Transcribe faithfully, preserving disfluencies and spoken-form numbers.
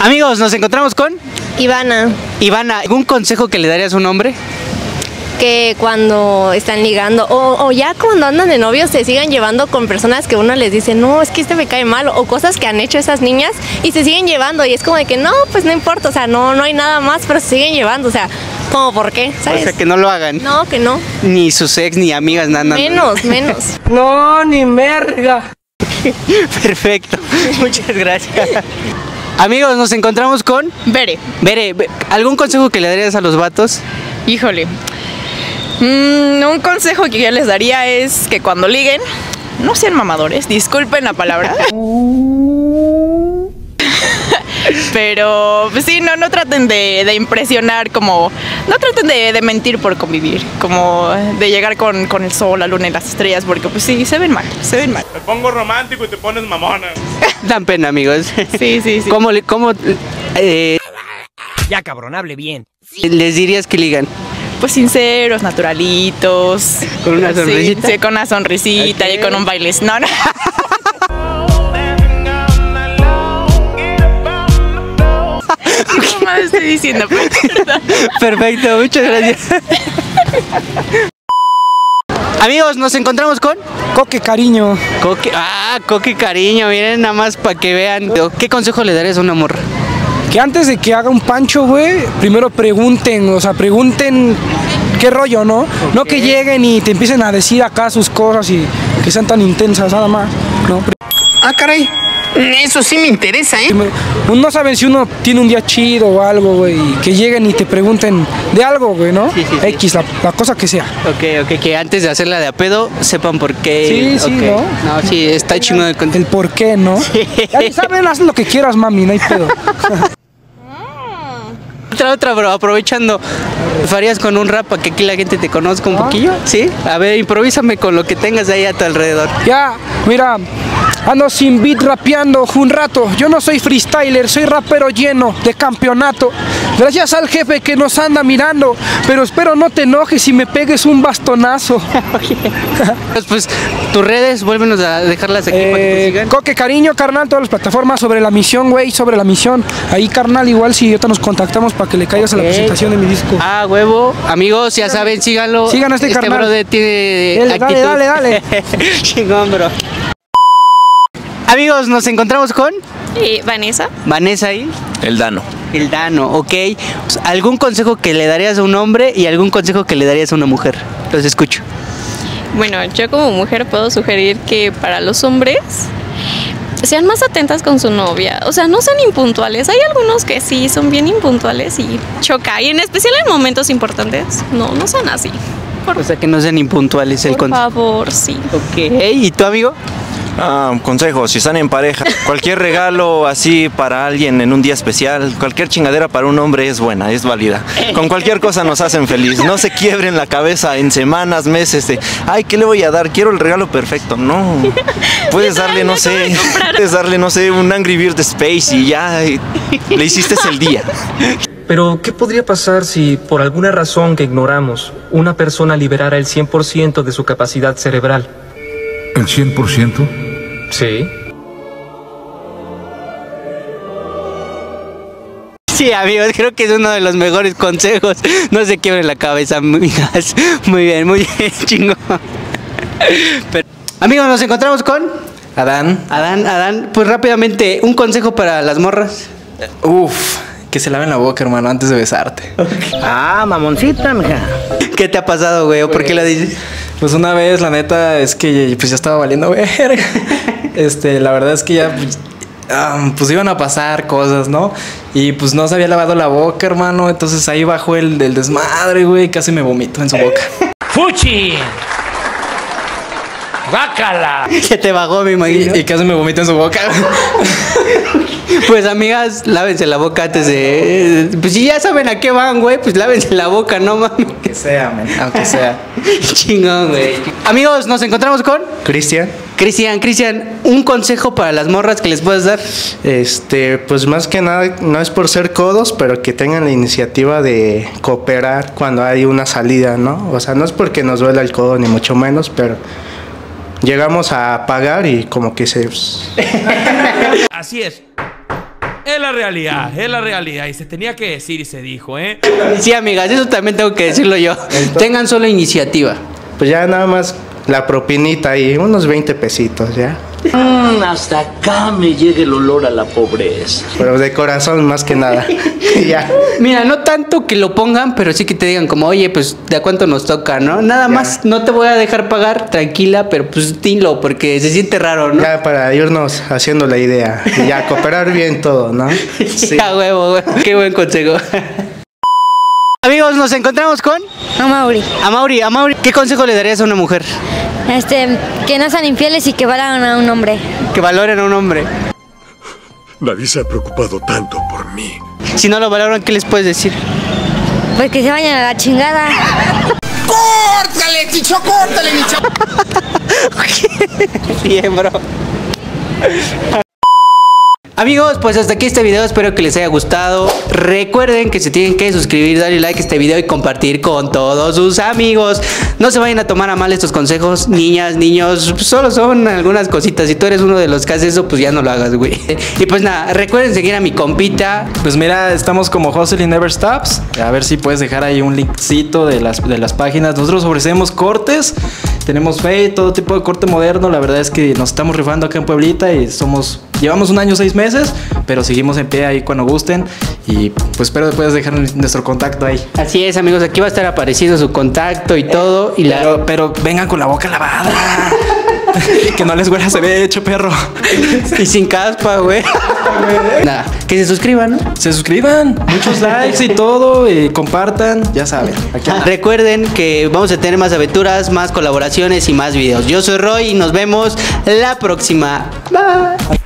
Amigos, nos encontramos con Ivana. Ivana, ¿algún consejo que le darías a un hombre? Que cuando están ligando o, o ya cuando andan de novios se sigan llevando con personas que uno les dice, no, es que este me cae mal, o cosas que han hecho esas niñas y se siguen llevando y es como de que no, pues no importa, o sea, no, no hay nada más, pero se siguen llevando, o sea, como por qué, ¿sabes? O sea, que no lo hagan. No, que no. Ni sus ex, ni amigas, nada. Menos, menos. No, ni merga. Perfecto, muchas gracias. Amigos, nos encontramos con Bere. Bere, ¿algún consejo que le darías a los vatos? Híjole. Mm, un consejo que yo les daría es que cuando liguen, no sean mamadores, disculpen la palabra. Pero, pues sí, no, no traten de, de impresionar, como, no traten de, de mentir por convivir, como de llegar con, con el sol, la luna y las estrellas, porque pues sí, se ven mal, se ven mal. Te pongo romántico y te pones mamona. Dan pena, amigos. Sí, sí, sí. ¿Cómo, le- cómo eh, Ya, cabrón, hable bien. les dirías que ligan? Pues sinceros, naturalitos. ¿Con una Sí, sonrisita? Sí, con una sonrisita Ok. y con un baile. No, no. ¿Qué más estoy diciendo? Perdón. Perfecto, muchas gracias. Amigos, nos encontramos con Coque, cariño. Coque. Ah, Coque cariño, miren nada más para que vean. ¿Qué consejo le darías a una morra? Que antes de que haga un pancho, güey, primero pregunten, o sea, pregunten qué rollo, ¿no? No que lleguen y te empiecen a decir acá sus cosas y que sean tan intensas, nada más, ¿no? Ah, caray. Eso sí me interesa, ¿eh? No saben si uno tiene un día chido o algo, güey, y que lleguen y te pregunten de algo, güey, ¿no? Sí, sí, sí. X, la, la cosa que sea. Ok, ok, que antes de hacerla de a pedo sepan por qué. Sí, sí, ok. ¿no? No, sí, está chingón el consejo. El por qué, ¿no? Ya saben, haz lo que quieras, mami, no hay pedo. Otra, otra, bro, aprovechando. ¿Farías con un rap para que aquí la gente te conozca un Ah. poquillo? Sí. A ver, improvísame con lo que tengas ahí a tu alrededor. Ya, mira, ando sin beat rapeando un rato. Yo no soy freestyler, soy rapero lleno de campeonato. Gracias al jefe que nos anda mirando, pero espero no te enojes si me pegues un bastonazo. Pues, pues, tus redes, vuélvenos a dejarlas aquí para que te Eh, sigan. Coque cariño, carnal, todas las plataformas sobre la misión, güey, sobre la misión. Ahí, carnal, igual si ahorita nos contactamos para que le caigas a la Ok. presentación de mi disco. Ah, huevo. Amigos, ya saben, síganlo. Sigan a este carnal. brother tiene Dale, dale, actitud. dale, Chingón, bro. Amigos, nos encontramos con ¿Y Vanessa? Vanessa ahí. El Dano. El Dano, ok. ¿Algún consejo que le darías a un hombre y algún consejo que le darías a una mujer? Los escucho. Bueno, yo como mujer puedo sugerir que para los hombres sean más atentas con su novia. O sea, no sean impuntuales. Hay algunos que sí son bien impuntuales y choca. Y en especial en momentos importantes. No, no sean así. Por, O sea, que no sean impuntuales el por consejo. favor, sí. Ok. ¿Y tu amigo? Ah, consejo, si están en pareja, cualquier regalo así para alguien en un día especial, cualquier chingadera para un hombre es buena, es válida. Con cualquier cosa nos hacen feliz. No se quiebren la cabeza en semanas, meses de, ay, ¿qué le voy a dar? Quiero el regalo perfecto. No. Puedes darle, no sé, puedes darle, no sé, un Angry Bird Space y ya y le hiciste el día. Pero, ¿qué podría pasar si, por alguna razón que ignoramos, una persona liberara el cien por ciento de su capacidad cerebral? ¿El cien por ciento? Sí. Sí, amigos, creo que es uno de los mejores consejos. No se quiebren la cabeza, amigas. Muy bien, muy bien, chingón. Pero, amigos, nos encontramos con Adán. Adán. Adán, pues rápidamente, un consejo para las morras. Uf, que se laven la boca, hermano, antes de besarte. Ah, mamoncita, mija. ¿Qué te ha pasado, güey? ¿O por qué lo dices? Pues una vez, la neta, es que pues ya estaba valiendo verga. Este, la verdad es que ya pues, ah, pues iban a pasar cosas, ¿no? Y pues no se había lavado la boca, hermano. Entonces ahí bajó el del desmadre, güey. Casi me vomito en su boca. ¡Fuchi! ¡Bácala! Que te bajó, me imagino. Y, y casi me vomito en su boca. Pues, amigas, lávense la boca antes de... Pues si ya saben a qué van, güey, pues lávense la boca, no mames. Que sea, man, aunque sea. Chingón, güey. Amigos, nos encontramos con Cristian. Cristian. Cristian, un consejo para las morras que les puedas dar. Este, pues más que nada, no es por ser codos, pero que tengan la iniciativa de cooperar cuando hay una salida, ¿no? O sea, no es porque nos duela el codo, ni mucho menos, pero llegamos a pagar y como que se... Así es. Es la realidad, es la realidad. Y se tenía que decir y se dijo, ¿eh? Sí, amigas, eso también tengo que decirlo yo. Tengan solo iniciativa. Pues ya nada más la propinita ahí, unos veinte pesitos, ¿ya? Mm, hasta acá me llega el olor a la pobreza. Pero de corazón más que nada. Ya. Mira, no tanto que lo pongan, pero sí que te digan como, oye, pues de a cuánto nos toca, ¿no? Nada ya. más, no te voy a dejar pagar, tranquila, pero pues dilo, porque se siente raro, ¿no? Ya para irnos haciendo la idea. Y ya, cooperar bien todo, ¿no? Sí. Ya, huevo, huevo. Qué buen consejo. Amigos, nos encontramos con... A Mauri. A Mauri, a Mauri. ¿Qué consejo le darías a una mujer? Este, que no sean infieles y que valoren a un hombre. Que valoren a un hombre. Nadie se ha preocupado tanto por mí. Si no lo valoran, ¿qué les puedes decir? Pues que se vayan a la chingada. ¡Córtale, Chicho, córtale, mi chavo! Bien, bro. Amigos, pues hasta aquí este video, espero que les haya gustado. Recuerden que se tienen que suscribir, darle like a este video y compartir con todos sus amigos. No se vayan a tomar a mal estos consejos, niñas, niños, solo son algunas cositas. Si tú eres uno de los que hace eso, pues ya no lo hagas, güey. Y pues nada, recuerden seguir a mi compita. Pues mira, estamos como Hustling Never Stops. A ver si puedes dejar ahí un linkcito de las, de las páginas. Nosotros ofrecemos cortes, tenemos fe, todo tipo de corte moderno. La verdad es que nos estamos rifando acá en Pueblita y somos... Llevamos un año, seis meses, pero seguimos en pie ahí cuando gusten. Y pues espero que puedas dejar nuestro contacto ahí. Así es, amigos, aquí va a estar apareciendo su contacto y todo. Y la... pero, pero vengan con la boca lavada. Que no les huela, se ve hecho, perro. Y sin caspa, güey. Nada, que se suscriban, ¿no? Se suscriban, muchos likes y todo, y compartan, ya saben. Aquí recuerden que vamos a tener más aventuras, más colaboraciones y más videos. Yo soy Roy y nos vemos la próxima. Bye.